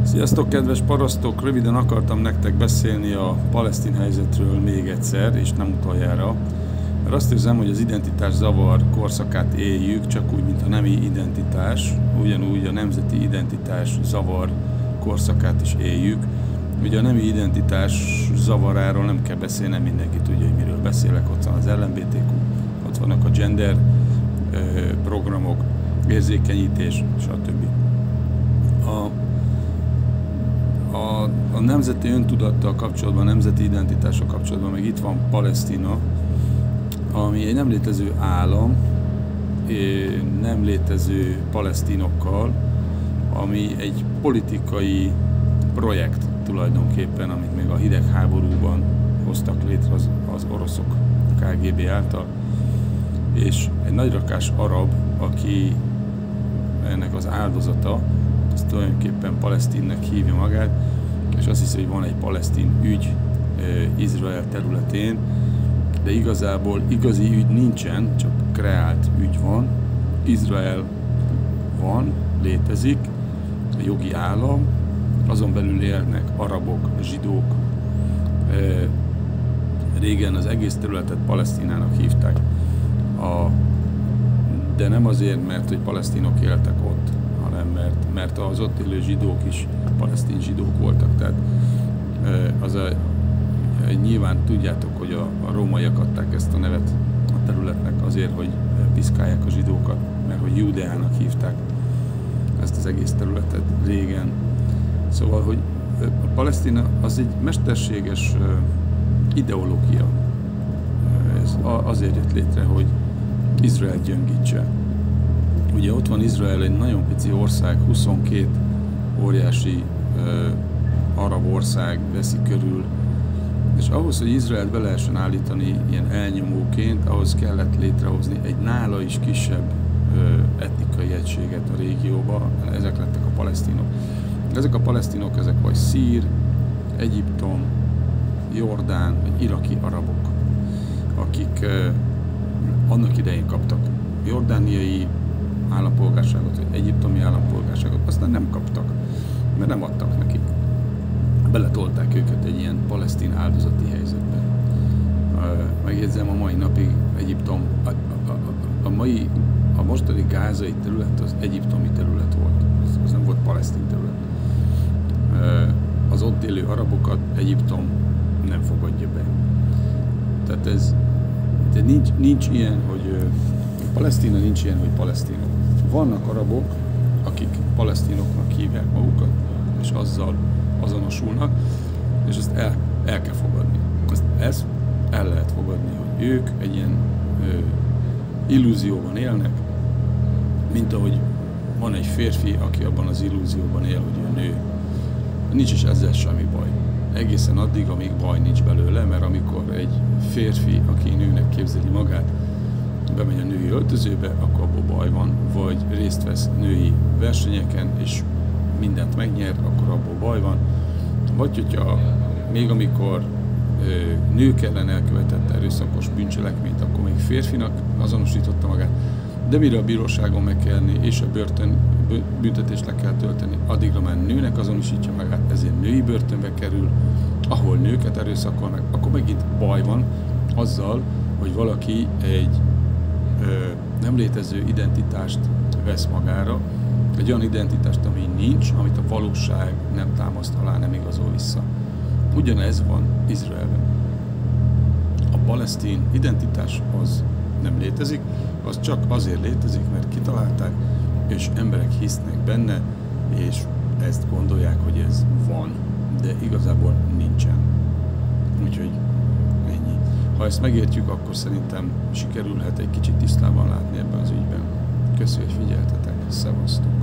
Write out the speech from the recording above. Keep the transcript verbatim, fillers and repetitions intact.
Sziasztok, kedves parasztok! Röviden akartam nektek beszélni a palesztin helyzetről még egyszer, és nem utoljára. Mert azt érzem, hogy az identitás zavar korszakát éljük, csak úgy, mint a nemi identitás, ugyanúgy a nemzeti identitás zavar korszakát is éljük. Ugye a nemi identitás zavaráról nem kell beszélni, nem mindenki tudja, hogy miről beszélek. Ott van az el em bé té kú, ott vannak a gender programok, érzékenyítés, stb. A A, a nemzeti öntudattal kapcsolatban, a nemzeti identitással kapcsolatban meg itt van Palesztina, ami egy nem létező állam, nem létező palesztinokkal, ami egy politikai projekt tulajdonképpen, amit még a hidegháborúban hoztak létre az, az oroszok ká gé bé által, és egy nagyrakás arab, aki ennek az áldozata, ez tulajdonképpen palesztinnek hívja magát, és azt hiszi, hogy van egy palesztin ügy e, Izrael területén, de igazából igazi ügy nincsen, csak kreált ügy van. Izrael van, létezik, a jogi állam, azon belül élnek arabok, zsidók. E, régen az egész területet Palesztinának hívták, a, de nem azért, mert hogy palesztinok éltek ott, hanem mert, mert az ott élő zsidók is palesztin zsidók voltak. Tehát az a, nyilván tudjátok, hogy a, a rómaiak adták ezt a nevet a területnek azért, hogy piszkálják a zsidókat, mert hogy Júdeának hívták ezt az egész területet régen. Szóval, hogy a Palesztina az egy mesterséges ideológia. Ez azért jött létre, hogy Izrael gyöngítse. Ugye ott van Izrael, egy nagyon pici ország, huszonkét óriási uh, arab ország veszi körül, és ahhoz, hogy Izraelt be lehessen állítani ilyen elnyomóként, ahhoz kellett létrehozni egy nála is kisebb uh, etnikai egységet a régióba, ezek lettek a palesztinok. Ezek a palesztinok, ezek vagy szír, Egyiptom, Jordán, vagy iraki arabok, akik uh, annak idején kaptak jordániai állampolgárságot, vagy egyiptomi állampolgárságot, aztán nem kaptak, mert nem adtak nekik. Beletolták őket egy ilyen palesztin áldozati helyzetbe. Megjegyzem, a mai napig Egyiptom, a, a, a, a mai, a mostani gázai terület az egyiptomi terület volt, az, az nem volt palesztin terület. Az ott élő arabokat Egyiptom nem fogadja be. Tehát ez, de nincs, nincs ilyen, hogy Palesztina nincs ilyen, hogy palesztinok. Vannak arabok, akik palesztinoknak hívják magukat, és azzal azonosulnak, és ezt el, el kell fogadni. Ezt, ezt el lehet fogadni, hogy ők egy ilyen ö, illúzióban élnek, mint ahogy van egy férfi, aki abban az illúzióban él, hogy ő nő. Nincs is ezzel semmi baj. Egészen addig, amíg baj nincs belőle, mert amikor egy férfi, aki nőnek képzeli magát, bemegy a női öltözőbe, akkor abból baj van, vagy részt vesz női versenyeken, és mindent megnyer, akkor abból baj van. Vagy hogyha még amikor ö, nők ellen elkövetett erőszakos bűncselekményt, akkor még férfinak azonosította magát, de mire a bíróságon meg kell élni, és a börtön büntetést le kell tölteni, addigra már nőnek azonosítja magát, ezért női börtönbe kerül, ahol nőket erőszakolnak, akkor megint baj van azzal, hogy valaki egy nem létező identitást vesz magára, egy olyan identitást, ami nincs, amit a valóság nem támaszt alá, nem igazol vissza. Ugyanez van Izraelben. A palesztin identitás az nem létezik, az csak azért létezik, mert kitalálták, és emberek hisznek benne, és ezt gondolják, hogy ez van, de igazából nincsen. Úgyhogy ennyi. Ha ezt megértjük, akkor szerintem sikerülhet egy kicsit tisztában látni ebben az ügyben. Köszönjük, hogy figyeltetek. Szevasztok!